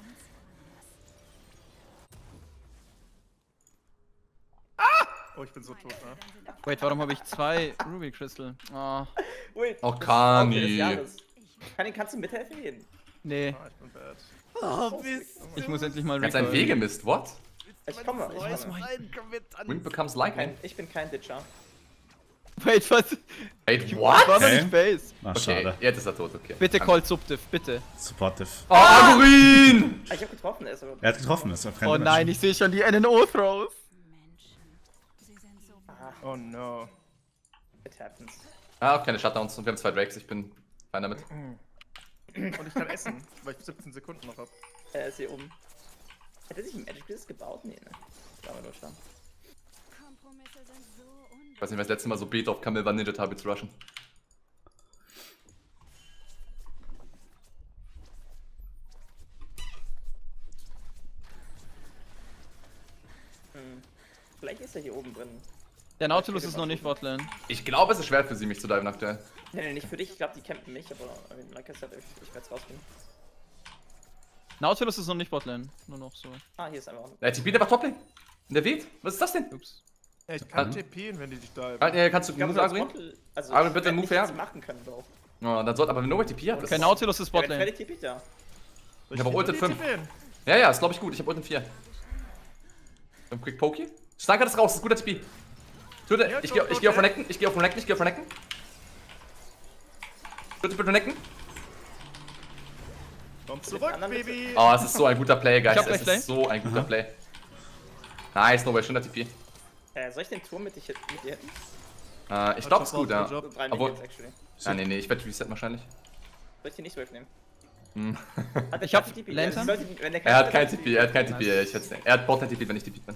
S5: Oh, ich bin so tot, ne?
S3: Wait, warum habe ich 2 Ruby Crystal? Ah,
S2: Wait.
S4: Oh,
S2: das ist
S4: Kani.
S2: Outfit des Jahres. Kani, kannst du mithelfen jeden?
S3: nee.
S5: Ah, ich bin bad.
S3: Ich muss endlich mal
S4: Ganz ein
S3: recoilen.
S4: Wegemist, what?
S2: Ich komme.
S4: Wing becomes lightning.
S2: Ich bin kein Ditcher.
S3: Wait, was?
S4: Wait,
S3: War noch
S1: Okay.
S3: nicht Base.
S1: Ach,
S4: Okay,
S1: schade.
S4: jetzt ist er tot, okay.
S3: Bitte call Subdiv, bitte.
S1: Supportive.
S4: Oh, Agorin!
S2: Ich hab getroffen, er ist aber.
S1: Er hat getroffen, das war
S3: Oh nein, ich sehe schon die NNO-Throws.
S6: Sie sind so
S5: Oh no.
S2: It happens.
S4: Ah, keine Shutdowns und wir haben 2 Drakes, ich bin fein damit.
S5: Und ich kann essen, weil ich 17 Sekunden noch hab.
S2: Er ist hier oben. Hat er sich im Magic Business gebaut? Nee, ne? Das war aber nur Stamm.
S6: Kompromisse sind so
S4: Ich weiß nicht, wer das letzte Mal so Beat auf Camel war, Ninja Tabi zu rushen.
S2: Vielleicht ist er hier oben drin.
S3: Der Nautilus ist noch nicht Botlane.
S4: Ich glaube, es ist schwer für sie, mich zu diven aktuell.
S2: Nee, nicht für dich. Ich glaube, die campen mich, aber like I said, ich werde es rausgehen.
S3: Nautilus ist noch nicht Botlane. Nur noch so.
S2: Ah, hier ist einfach.
S4: Der TP einfach Toplane. In der weht? Was ist das denn?
S3: Ups.
S5: Ja, ich kann TPen, wenn die dich da.
S4: Kannst du
S2: Ich glaube,
S4: Move Agorin?
S2: also
S4: Aber
S2: ich
S4: bitte
S2: werd
S4: Move
S2: nicht
S4: her.
S2: viel machen können, Bro.
S4: Oh, dann sollte aber wenn Nobody TP hat.
S3: Okay,
S4: das-
S3: Nautilus ist
S2: Ja, wenn
S3: Botlane.
S2: Freddy TP da.
S5: Soll
S4: Ich habe Ulted
S5: die
S4: 5.
S5: TPen?
S4: Ja, ist glaube ich gut. Ich habe Ulted 4. Beim Quick Pokey. Stanker ist raus, das ist guter TP. Töte,
S5: Ja,
S4: ich geh auf Renekton, ich geh auf Renekton. Töte bitte Renekton.
S5: Komm zurück,
S2: anderen
S5: Baby!
S4: Oh, es ist so ein guter Play, guys.
S3: Ich hab
S4: Es
S3: gleich
S4: ist so ein guter Play. Nice, Nobody, schöner TP.
S2: Soll ich den Turm mit dir hitten?
S4: Ich glaube, es ist gut, ja.
S2: So 3
S4: Obwohl-
S2: Minutes, actually.
S4: Ah, nee, ich werde reset wahrscheinlich.
S2: Soll ich den nicht wegnehmen?
S4: Hm.
S3: Ich hab
S2: TP.
S3: Lantern.
S4: Er hat kein TP, er hat kein TP. Er hat Bot TP, wenn ich TP bin.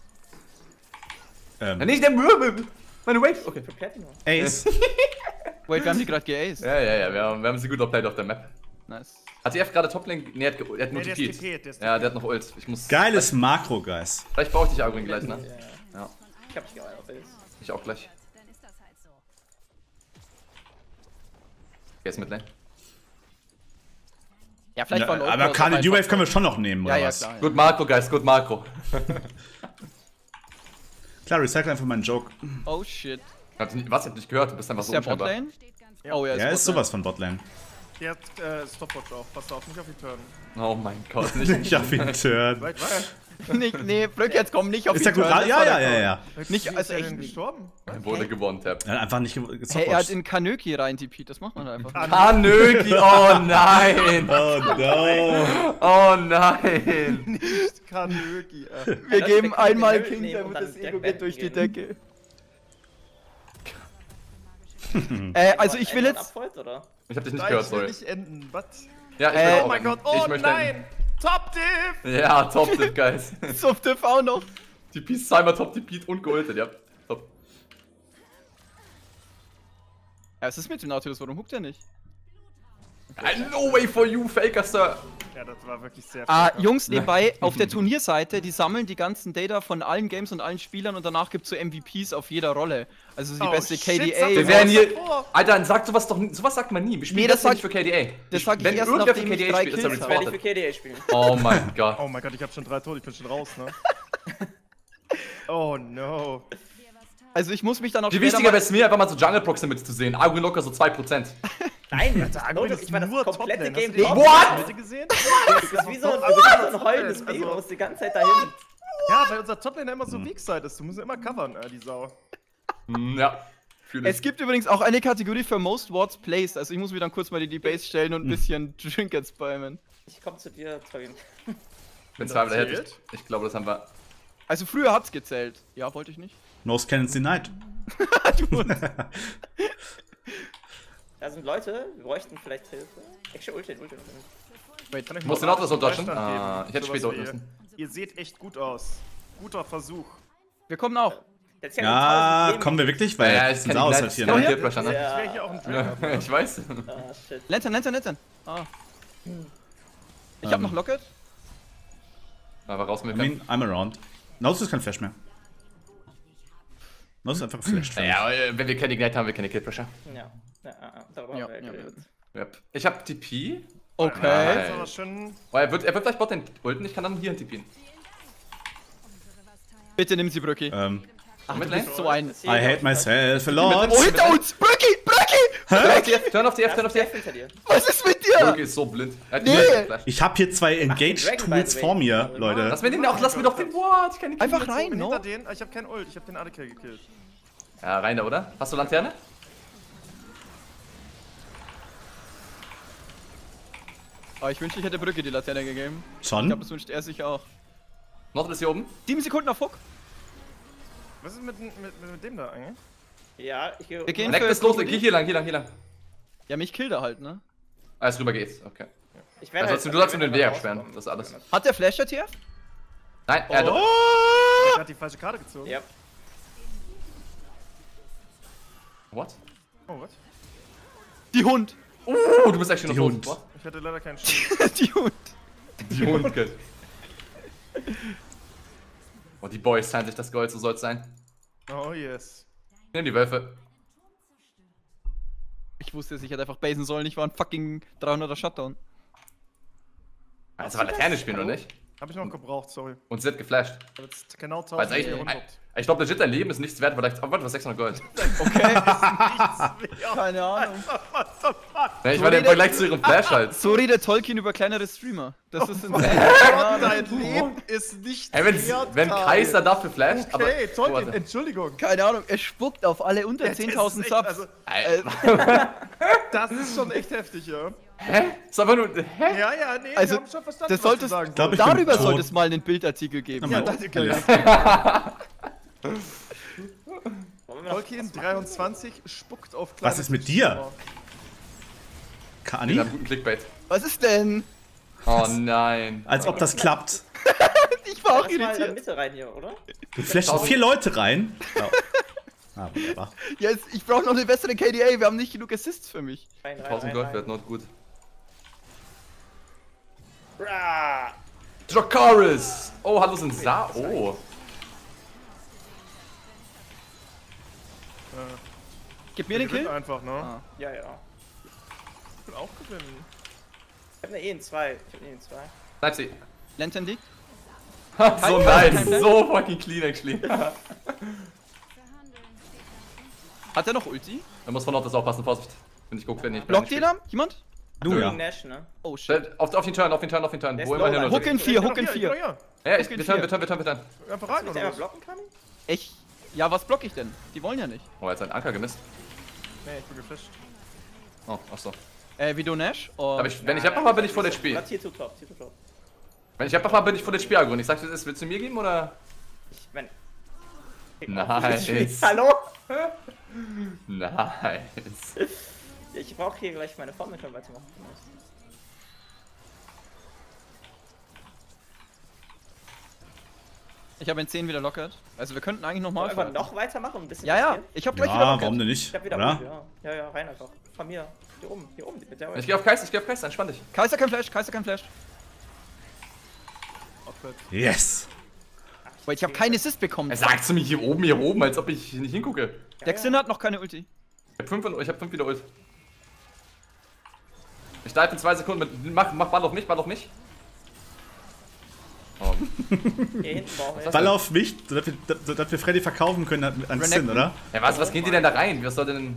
S4: Nicht der Mürbel! Meine Wave! Okay.
S1: Ace.
S3: Wait, wir haben die gerade geaced.
S4: Ja, wir haben sie gut outplayed auf der Map.
S3: Nice.
S4: Hat TF gerade Toplane? Nee, er hat nur
S5: Nee, der ist
S4: TP.
S5: TP, der ist
S4: Ja, der hat noch Ult. Ich muss.
S1: Geiles Makro, Guys.
S4: Vielleicht brauche ich dich Agorin gleich, ne?
S2: Ja. Ich hab dich geil auf Base.
S4: Ich auch gleich.
S6: dann ist das halt so.
S4: Okay, ist Midlane.
S3: Ja, vielleicht war
S1: Aber Kali D-Wave können wir schon noch nehmen, oder
S3: Ja,
S1: was?
S3: klar. Ja.
S4: Gut Makro, Guys, gut Makro.
S1: Klar, recycle einfach meinen Joke.
S3: Oh shit.
S4: Was? Ich hab nicht gehört, du bist einfach
S3: Ist
S4: so
S3: der
S4: unscheinbar.
S3: Botlane?
S6: Steht ganz
S3: Oh, ja,
S1: Ja, ist
S3: Botlane.
S1: sowas von Botlane.
S5: Der hat Stopwatch auch. Passt auf, nicht auf die Turn.
S4: Oh mein Gott, nicht.
S1: Nicht auf ihn turn.
S5: Weit.
S3: Nicht, nee, Brück, jetzt komm nicht auf
S1: Ist
S3: die
S1: der gut?
S3: Turn, das
S1: Ja,
S3: war
S1: ja,
S3: der
S1: ja,
S3: Call.
S1: ja.
S3: Nicht,
S5: Wie
S3: also
S5: ist er
S3: echt
S5: denn
S3: nicht.
S5: gestorben?
S4: Er wurde gewonnen-tappt.
S1: Er hat einfach nicht
S3: Hey, er hat
S1: gesupportet.
S3: in Kanöki rein TP, das macht man einfach.
S4: Kanöki, oh nein!
S1: Oh no.
S4: Oh nein!
S5: Nicht Kanöki,
S3: Wir
S2: Leute,
S3: geben
S2: wir können
S3: einmal
S2: den
S3: King,
S2: nehmen und
S3: damit
S2: dann
S3: das
S2: direkt
S3: Ego geht durch die
S2: beenden
S3: Decke. Also ich will jetzt...
S2: Abfolgt, oder?
S4: Ich hab dich nicht
S5: Nein,
S4: gehört,
S5: ich will
S4: sorry.
S5: nicht enden. Was?
S4: Ja, ich will
S5: Oh
S4: auch
S5: mein
S4: enden.
S5: Gott, oh
S4: Ich möchte
S5: nein! Top Div!
S4: enden. Ja, Top-Tip, guys.
S3: Zum Tipp auch noch.
S4: Die Piece zweimal Top-Tip und geultet, ja. Top.
S3: Ja, was ist mit dem Nautilus? Warum huckt er nicht?
S4: No way for you, Faker, Sir.
S5: Ja, das war wirklich sehr
S3: Jungs, nebenbei, auf der Turnierseite, die sammeln die ganzen Data von allen Games und allen Spielern und danach gibt es so MVPs auf jeder Rolle. Also die beste KDA.
S4: Wir werden hier. Alter, dann sagt sowas doch. Sowas sagt man nie. Wir spielen
S3: Nee, das
S4: das nicht
S3: sag-
S4: für KDA.
S3: das sag ich
S4: Wenn
S3: erst,
S4: irgendwer für
S3: nachdem ich
S4: KDA
S3: 3
S4: spielt, ist er
S3: Kills habe.
S2: Wenn ich für
S4: reported.
S2: KDA spielen.
S4: Oh mein Gott.
S5: Oh mein Gott, ich hab schon 3 Tode, ich bin schon raus, ne? Oh no.
S3: Also ich muss mich dann auch
S4: Viel
S3: später
S4: wichtiger
S3: mal-
S4: wäre es mir, einfach mal so Jungle Proximity zu sehen. Arguin locker so 2%.
S2: Nein,
S5: Arguin
S2: ich war das komplette
S5: Top-Lane.
S2: Game
S5: Hast du
S2: top.
S5: die Mitte gesehen?
S2: Das ist wie so ein heulendes Baby,
S5: Also-
S2: man muss die ganze Zeit dahin.
S5: Ja, weil unser Top-Lane immer so Weakside ist. Du musst ihn immer covern, die Sau.
S4: Ja. Fühl
S3: Es
S4: ich.
S3: gibt übrigens auch eine Kategorie für Most Wards Placed. Also ich muss mir dann kurz mal die Base stellen und ein bisschen Trinkets spammen.
S2: Ich komm zu dir, Torin.
S4: Wenn zwei wieder hätte
S5: zählt?
S4: ich glaube, das haben wir.
S3: Also früher hat's gezählt. Ja, wollte ich nicht.
S1: No Cannons denied.
S2: Da sind Leute, wir bräuchten vielleicht Hilfe. Action Ulti.
S3: Wait,
S5: Kann ich
S4: Muss
S5: mal
S4: den Autos unterstützen?
S5: Beistand geben?
S4: Ah, ich hätte
S5: Sowas
S4: später unten
S5: wie,
S4: müssen.
S5: Ihr seht echt gut aus. Guter Versuch.
S3: wir kommen auch.
S2: Jetzt
S1: Ja, kommen wir wirklich? Weil
S4: Ja,
S1: jetzt
S4: ich
S1: sind
S4: kenne
S1: sie aus
S4: die
S1: halt hier,
S4: Kill
S1: ne?
S4: Pressure,
S5: Ich
S4: ne?
S5: wäre hier auch ein Dragon.
S4: Ja, ich weiß.
S2: Ah, shit.
S3: Lantern. Ich hab noch Locket.
S4: Aber raus mit
S1: I mean, I'm around. Nautilus ist kein Flash mehr. Nautilus ist einfach geflasht.
S4: Ja, wenn wir keine Ignite haben, wir keine Kill Pressure.
S2: Ja, darüber
S3: Ja,
S2: haben wir
S3: ja,
S2: geredet.
S4: Yep. Ich hab TP.
S3: Okay.
S5: Das ist aber schön.
S4: Oh, er wird vielleicht Bot den ulten, ich kann dann hier ein TP.
S3: Bitte nimm sie, Brücki.
S4: Ach, mit
S3: Du bist so ein...
S1: I hate myself a lot.
S3: Oh, hinter uns! Brücki!
S4: Turn auf die F, turn auf die F.
S2: Hinter dir.
S3: Was ist mit dir?
S4: Brücke ist so blind. Er hat
S3: Nee.
S4: die Flash.
S1: Ich hab hier 2
S2: Dragon, by
S1: Engage-Tools
S2: the way.
S1: vor mir, Leute.
S4: Lass mir den auch, lass mir doch den. What? Ich kann nicht
S3: Einfach
S4: killen.
S3: rein,
S5: Ich bin
S3: no?
S5: hinter denen. Ich hab keinen Ult, ich hab den ADK gekillt.
S4: Ja, rein da, oder? Hast du Laterne?
S3: Oh, ich wünschte, ich hätte Brücke die Laterne gegeben. Ich
S1: Schon?
S3: glaube, das wünscht er sich auch.
S4: Nautilus hier oben.
S3: 7 Sekunden auf Hook.
S5: Was ist mit dem da eigentlich?
S2: Ja, ich gehe.
S3: Wir gehen
S4: Leck
S3: für
S4: ist los,
S3: Krokodil.
S4: geh hier lang.
S3: Ja, mich killt er halt, ne?
S4: Alles rüber geht's, okay.
S2: Ich werde
S4: Also, du sollst ihm den Weg absperren, das ist alles.
S3: Hat der Flash der TF?
S4: Nein, er doch.
S5: Ich hab die falsche Karte gezogen.
S2: Ja.
S4: What?
S5: Oh, was?
S3: Die Hund!
S4: Oh, du bist actually
S1: Die
S4: noch
S1: Hund.
S4: tot.
S5: Ich hatte leider keinen Schild.
S3: Die Hund!
S4: Die Hund, okay. Oh, die Boys teilen sich das Gold, so soll's sein.
S5: Oh yes.
S4: Nimm die Wölfe.
S3: Ich wusste es, ich hätte einfach basen sollen, ich war ein fucking 300er Shutdown.
S4: Das war Laterne spielen, oder nicht?
S5: Hab ich noch gebraucht, sorry.
S4: Und sie hat geflasht.
S5: Aber jetzt genau
S4: Weil es echt,
S5: 1400.
S4: ich glaube, legit dein Leben ist nichts wert, weil ich. Oh, warte, was 600 Gold.
S3: Okay,
S5: Nichts mehr.
S3: keine Ahnung.
S5: What the fuck?
S4: Ja, ich war im Vergleich zu ihrem Flash halt.
S3: So redet Tolkien über kleinere Streamer. Das ist insane.
S5: Gott, dein Leben ist nicht
S4: Hey, wenn Kaiser dafür flasht, aber.
S5: Okay, Tolkien,
S4: Warte.
S5: Entschuldigung.
S3: Keine Ahnung, er spuckt auf alle unter
S5: Das ist
S3: 10.000
S5: echt-
S3: Subs.
S5: Also, das ist schon echt heftig, ja.
S4: Hä? Ist aber nur. Hä?
S5: Ja, ja, nee,
S3: Also,
S5: wir haben schon verstanden,
S3: das
S5: was du
S3: solltest-
S5: sagen
S1: glaub,
S5: wolltest.
S1: ich bin
S3: Darüber
S1: tot.
S3: sollte es mal einen Bildartikel geben.
S1: Ja,
S5: danke.
S2: Wollen wir noch-
S5: Tolkien 23 spuckt auf
S1: Was ist mit dir?
S4: Wir
S1: Kani?
S4: haben guten Clickbait.
S3: Was ist denn?
S4: Oh nein.
S1: Als ob das klappt.
S3: Ich war auch
S2: Lass mal in der
S3: irritiert.
S2: Mitte rein hier, oder?
S1: Du flashst 4 Leute rein. Oh. Ah, wunderbar.
S3: Jetzt, ich brauche noch eine bessere KDA, wir haben nicht genug Assists für mich.
S2: Rein,
S4: 1000 Gold wird not gut.
S2: Bra!
S4: Dracarys! Oh, hallo, sind Sa. Oh.
S3: Gib mir den
S5: Gewinnt
S3: Kill.
S5: einfach, ne?
S3: Ah.
S2: Ja.
S5: Ich will auch gewinnen.
S2: Ich hab eine E2.
S4: Bleib sie.
S3: Lantern liegt.
S4: So nice. So fucking clean, actually.
S3: Hat er noch Ulti?
S4: Da muss man auf das aufpassen, Vorsicht. Wenn ich gucke, wenn ich.
S3: Blockt jeder? Jemand?
S1: Du ja.
S2: Nash, ne?
S3: Oh shit.
S4: Auf den Turn. Wo
S2: ist
S4: immer hin
S2: low,
S4: und
S3: Hook in 4, Hook in 4.
S5: Ja,
S4: Ja,
S3: Hook in
S4: wir turn.
S5: einfach rein,
S2: Kannst du
S5: oder
S2: einmal
S5: was?
S2: blocken kann?
S3: Ich. Ja, was block ich denn? Die wollen ja nicht.
S4: Oh, er hat seinen Anker gemisst.
S5: Nee, ich bin gefischt.
S4: Oh, achso.
S3: Wie Nash? Oh.
S4: Aber wenn ich einfach mal bin ich vor der Spiel.
S2: Tier to top.
S4: Wenn ich einfach mal bin ich vor der Spielgrund. Ich sag, willst du mir geben oder?
S2: Ich mein.
S4: Nice.
S2: Hallo?
S4: Nice.
S2: Ich brauche hier gleich meine Formel weitermachen.
S3: Ich habe in 10 wieder lockert. Also wir könnten eigentlich nochmal
S2: Einfach noch weitermachen, ein bisschen.
S3: Ja, ja,
S2: riskieren?
S3: ich habe gleich wieder
S1: Ja,
S3: lockert.
S1: warum denn
S2: Ich
S1: nicht?
S2: hab wieder
S1: Oder?
S2: Mut, ja, rein einfach. Von mir. Hier oben, mit der
S4: Ich geh auf Kaiser, entspann dich.
S3: Kaiser kein Flash, Kaiser kein Flash.
S1: Yes!
S3: Weil ich habe keinen Assist bekommen.
S4: Er sagt zu mir hier oben, als ob ich nicht hingucke.
S3: Dexin hat noch keine Ulti.
S4: Ich hab 5 wieder Ult. Ich dive in 2 Sekunden mit. Mach Ball auf mich. Oh.
S2: Hier hinten brauchen wir.
S1: Ball auf mich, sodass wir Freddy verkaufen können an
S3: Renekton.
S1: Sin, oder?
S4: Ja, was geht die denn da rein? Was soll denn.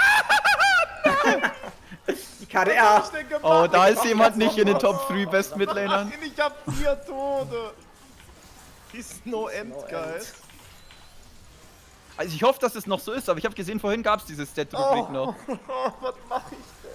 S2: Die KDR.
S3: Oh, da ist jemand nicht in den Top 3 Best Midlanern.
S5: Nein, ich hab 4 Tode. Ist no end, guys.
S3: Also ich hoffe, dass es noch so ist, aber ich habe gesehen, vorhin gab es dieses Stat-Rückblick noch.
S5: Was mach ich denn?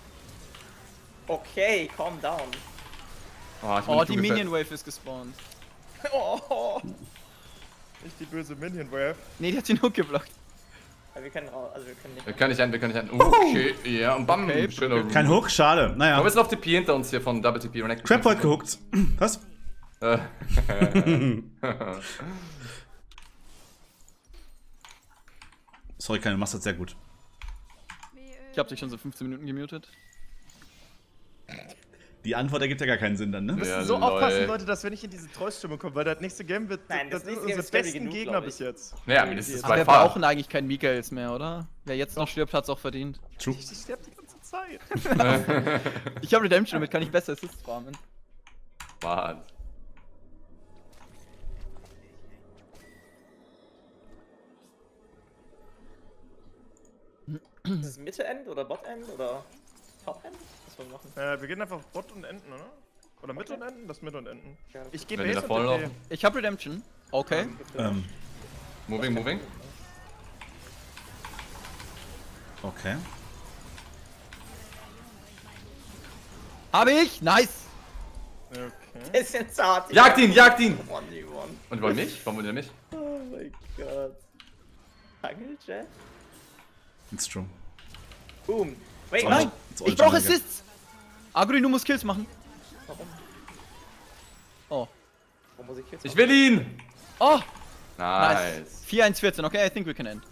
S2: Okay, calm down.
S4: Oh, ich bin
S3: Oh,
S4: nicht
S3: die
S4: zugefällt.
S3: Minion Wave ist gespawnt.
S5: Oh. Nicht die böse Minion Wave.
S3: Nee, die hat den Hook geblockt.
S2: Ja, wir können raus, also wir können nicht.
S4: Wir können nicht hin. Okay, ja, und bam.
S3: Okay.
S4: Schöner
S1: Kein Hook, schade.
S4: Wir
S1: Naja.
S4: müssen auf TP hinter uns hier von Double TP. Renekton.
S1: Trap heute gehuckt. Was? Sorry, keine, du machst das sehr gut.
S3: Ich habe dich schon so 15 Minuten gemutet.
S1: Die Antwort ergibt ja gar keinen Sinn dann, ne?
S5: Wir
S4: Ja,
S5: müssen so
S4: lol.
S5: aufpassen, Leute, dass wir nicht in diese Trollstimmung kommen, weil das nächste Game wird.
S2: Nein, das
S5: das
S2: nächste
S5: sind
S2: Game
S5: unsere
S2: ist scary
S5: besten
S2: genug,
S5: Gegner
S2: glaub
S5: bis
S2: ich.
S5: jetzt.
S4: Ja, mindestens
S3: Aber wir
S4: 2 Fahrer.
S3: brauchen eigentlich keinen Mikaels mehr, oder? Wer jetzt noch stirbt, hat's auch verdient.
S1: True.
S5: Ich sterbe die ganze Zeit.
S3: Ich habe Redemption, damit kann ich besser Assists farmen.
S4: Mann.
S2: Ist es Mitte-End oder Bot-End oder Top-End? Was wollen wir machen?
S5: Wir gehen einfach Bot und Enden, oder? Oder Mitte und Enden? Das Mitte und Enden.
S2: Ja,
S5: Ich gehe
S4: Wenn die
S5: Base
S4: da vorne
S5: und TP.
S4: laufen.
S3: Ich habe Redemption. Okay.
S4: Moving.
S1: Okay.
S3: Habe ich? Nice.
S5: Okay.
S2: Bisschen zart.
S4: Jagt ihn!
S2: 1v1.
S4: Und wollen mich? Warum wollen wir mich?
S2: Oh mein Gott. Angeljet?
S1: It's true.
S2: Boom. Wait,
S1: So,
S2: nein!
S1: it's all
S3: Ich brauche
S1: jungle.
S3: Assists. Agri, du musst Kills machen.
S2: Warum?
S3: Oh.
S2: Warum muss ich jetzt
S4: Ich will ihn!
S3: Oh,
S4: Nice.
S3: 4-1-14. Okay, I think we can end.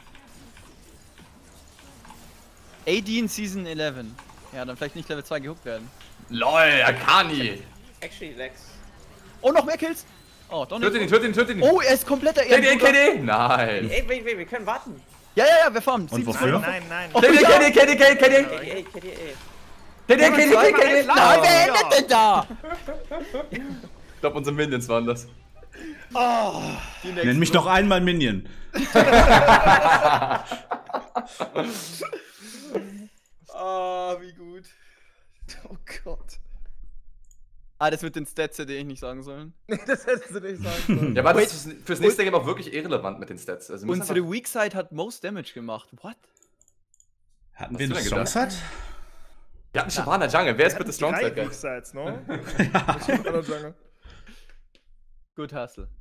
S3: AD in Season 11. Ja, dann vielleicht nicht Level 2 gehuckt werden.
S4: LOL, Akani!
S2: Actually, Lex.
S3: Oh, noch mehr Kills. Oh, doch nicht.
S4: Töte ihn!
S3: Oh, er ist kompletter
S4: KD!
S3: Ehrenbruder.
S4: Nice!
S2: Ey, wait, wir können warten.
S3: Ja, wir farmen.
S1: Und
S3: 7-2.
S1: wofür?
S5: Nein, nein.
S3: Oh,
S4: KD!
S2: KDA.
S3: Nein, wer endet denn da?
S4: Ich glaube, unsere Minions waren das.
S1: Nenn mich noch einmal Minion.
S3: Ah, wie gut. Oh Gott. Ah, das mit den Stats hätte ich nicht sagen sollen.
S5: Das hättest du nicht sagen sollen.
S4: Ja, aber das ist fürs nächste Game auch wirklich irrelevant mit den Stats. Also wir müssen
S3: Unsere
S4: einfach-
S3: Weak Side hat most Damage gemacht. What?
S1: Hatten
S4: Hast
S1: wir
S4: du
S1: eine
S4: denn gedacht?
S1: Strong Side?
S4: Wir hatten Shabana Jungle. Wer ist bitte Strong
S5: Drei
S4: Side Guy?
S5: Weak Sides, no?
S3: Good Hustle.